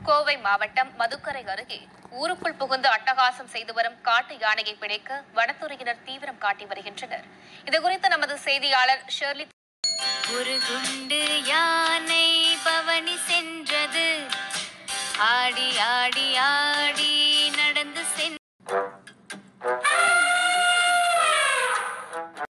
கோவை மாவட்டம் மதுக்கரை அருகே ஊருக்குள் புகுந்து அட்டகாசம் செய்து வரும் காட்டு யானையை பிடிக்க வனத்துறையினர் தீவிரம் காட்டி வருகின்றனர். இதுகுறித்து நமது செய்தியாளர் ஷெர்லி. ஒரு குண்டு